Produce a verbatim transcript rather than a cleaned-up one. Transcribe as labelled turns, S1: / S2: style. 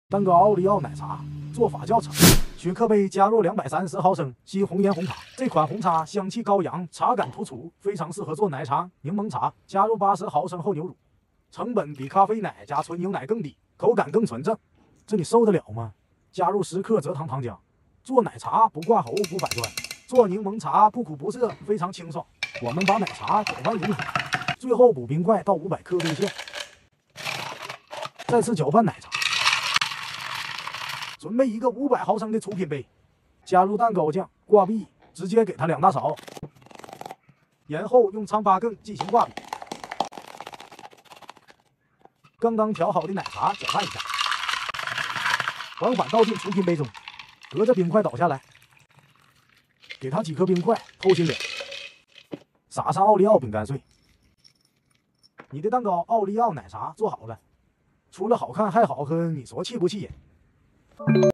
S1: 蛋糕奥利奥奶茶做法较长，雪克杯加入两百三十毫升西红颜红茶。这款红茶香气高扬，茶感突出，非常适合做奶茶、柠檬茶。加入八十毫升厚牛乳，成本比咖啡奶加纯牛奶更低，口感更纯正。这你受得了吗？加入十克蔗糖糖浆，做奶茶不挂喉不反转，做柠檬茶不苦不涩，非常清爽。我们把奶茶搅拌匀开，最后补冰块到五百克兑现，再次搅拌奶茶。准备一个五百毫升的出品杯，加入蛋糕酱，挂壁，直接给它两大勺，然后用长把羹进行挂壁。刚刚调好的奶茶搅拌一下，缓缓倒进出品杯中，隔着冰块倒下来，给它几颗冰块透心凉，撒上奥利奥饼干碎。你的蛋糕奥利奥奶茶做好了，除了好看还好喝，你说气不气人？